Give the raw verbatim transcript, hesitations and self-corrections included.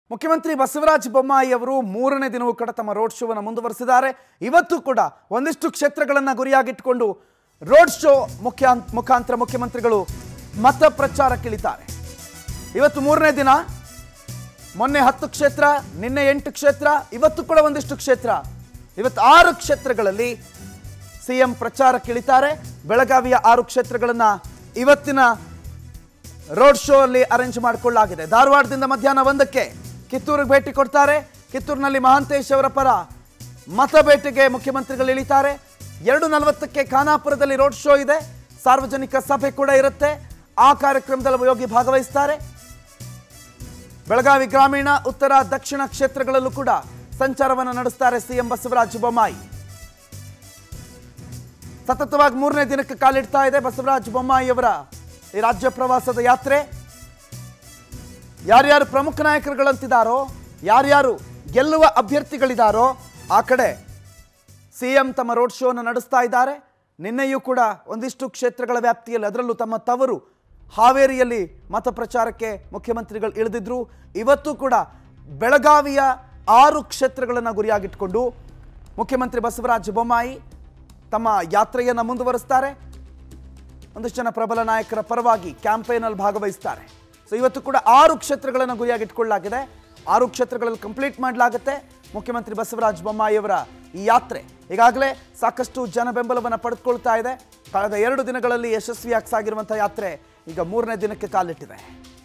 ಮುಖ್ಯಮಂತ್ರಿ ಬಸವರಾಜ ಬೊಮ್ಮಾಯಿ ಅವರು ಮೂರನೇ ದಿನವೂ ಕೂಡ ತಮ್ಮ ರೋಡ್ ಶೋವನ್ನು ಮುಂದುವರಿಸಿದ್ದಾರೆ. ಇವತ್ತು ಕೂಡ ಒಂದಿಷ್ಟು ಕ್ಷೇತ್ರಗಳನ್ನು ಗುರಿಯಾಗಿಟ್ಟುಕೊಂಡು ರೋಡ್ ಶೋ ಮುಖ್ಯ ಮುಖಾಂತರ ಮುಖ್ಯಮಂತ್ರಿಗಳು ಮತ ಪ್ರಚಾರಕ್ಕಿಳಿತಾರೆ. ಇವತ್ತು ಮೂರನೇ ದಿನ. ಮೊನ್ನೆ ಹತ್ತು ಕ್ಷೇತ್ರ, ನಿನ್ನೆ ಎಂಟು ಕ್ಷೇತ್ರ, ಇವತ್ತು ಕೂಡ ಒಂದಿಷ್ಟು ಕ್ಷೇತ್ರ. ಇವತ್ತು ಆರು ಕ್ಷೇತ್ರಗಳಲ್ಲಿ ಸಿಎಂ ಪ್ರಚಾರಕ್ಕಿಳಿತಾರೆ. ಬೆಳಗಾವಿಯ ಆರು ಕ್ಷೇತ್ರಗಳನ್ನು ಇವತ್ತಿನ ರೋಡ್ ಶೋ ಅಲ್ಲಿ ಅರೇಂಜ್ ಮಾಡಿಕೊಳ್ಳಲಾಗಿದೆ. ಧಾರವಾಡದಿಂದ ಮಧ್ಯಾಹ್ನ ಒಂದಕ್ಕೆ ಕಿತ್ತೂರಿಗೆ ಭೇಟಿ ಕೊಡ್ತಾರೆ. ಕಿತ್ತೂರಿನಲ್ಲಿ ಮಹಾಂತೇಶ್ ಅವರ ಪರ ಮತ ಬೇಟೆಗೆ ಮುಖ್ಯಮಂತ್ರಿಗಳು ಇಳಿತಾರೆ. ಎರಡು ನಲವತ್ತಕ್ಕೆ ಖಾನಾಪುರದಲ್ಲಿ ರೋಡ್ ಶೋ ಇದೆ. ಸಾರ್ವಜನಿಕ ಸಭೆ ಕೂಡ ಇರುತ್ತೆ. ಆ ಕಾರ್ಯಕ್ರಮದಲ್ಲಿ ಯೋಗಿ ಭಾಗವಹಿಸ್ತಾರೆ. ಬೆಳಗಾವಿ ಗ್ರಾಮೀಣ, ಉತ್ತರ, ದಕ್ಷಿಣ ಕ್ಷೇತ್ರಗಳಲ್ಲೂ ಕೂಡ ಸಂಚಾರವನ್ನು ನಡೆಸ್ತಾರೆ ಸಿಎಂ ಬಸವರಾಜ ಬೊಮ್ಮಾಯಿ. ಸತತವಾಗಿ ಮೂರನೇ ದಿನಕ್ಕೆ ಕಾಲಿಡ್ತಾ ಇದೆ ಬಸವರಾಜ ಬೊಮ್ಮಾಯಿ ಅವರ ಈ ರಾಜ್ಯ ಪ್ರವಾಸದ ಯಾತ್ರೆ. ಯಾರ್ಯಾರು ಪ್ರಮುಖ ನಾಯಕರುಗಳಂತಿದ್ದಾರೋ, ಯಾರ್ಯಾರು ಗೆಲ್ಲುವ ಅಭ್ಯರ್ಥಿಗಳಿದ್ದಾರೋ ಆ ಕಡೆ ಸಿಎಂ ತಮ್ಮ ರೋಡ್ ಶೋನ ನಡೆಸ್ತಾ ಇದ್ದಾರೆ. ನಿನ್ನೆಯೂ ಕೂಡ ಒಂದಿಷ್ಟು ಕ್ಷೇತ್ರಗಳ ವ್ಯಾಪ್ತಿಯಲ್ಲಿ, ಅದರಲ್ಲೂ ತಮ್ಮ ತವರು ಹಾವೇರಿಯಲ್ಲಿ ಮತ ಪ್ರಚಾರಕ್ಕೆ ಮುಖ್ಯಮಂತ್ರಿಗಳು ಇಳಿದಿದ್ರು. ಇವತ್ತು ಕೂಡ ಬೆಳಗಾವಿಯ ಆರು ಕ್ಷೇತ್ರಗಳನ್ನು ಗುರಿಯಾಗಿಟ್ಕೊಂಡು ಮುಖ್ಯಮಂತ್ರಿ ಬಸವರಾಜ ಬೊಮ್ಮಾಯಿ ತಮ್ಮ ಯಾತ್ರೆಯನ್ನು ಮುಂದುವರಿಸ್ತಾರೆ. ಒಂದಿಷ್ಟು ಜನ ಪ್ರಬಲ ನಾಯಕರ ಪರವಾಗಿ ಕ್ಯಾಂಪೇನಲ್ಲಿ ಭಾಗವಹಿಸ್ತಾರೆ. ಸೊ ಇವತ್ತು ಕೂಡ ಆರು ಕ್ಷೇತ್ರಗಳನ್ನು ಗುರಿಯಾಗಿಟ್ಕೊಳ್ಳಲಾಗಿದೆ. ಆರು ಕ್ಷೇತ್ರಗಳಲ್ಲಿ ಕಂಪ್ಲೀಟ್ ಮಾಡಲಾಗುತ್ತೆ ಮುಖ್ಯಮಂತ್ರಿ ಬಸವರಾಜ ಬೊಮ್ಮಾಯಿ ಅವರ ಈ ಯಾತ್ರೆ. ಈಗಾಗಲೇ ಸಾಕಷ್ಟು ಜನ ಬೆಂಬಲವನ್ನು ಪಡೆದುಕೊಳ್ತಾ ಇದೆ. ಕಳೆದ ಎರಡು ದಿನಗಳಲ್ಲಿ ಯಶಸ್ವಿಯಾಗಿ ಸಾಗಿರುವಂಥ ಯಾತ್ರೆ ಈಗ ಮೂರನೇ ದಿನಕ್ಕೆ ಕಾಲಿಟ್ಟಿದೆ.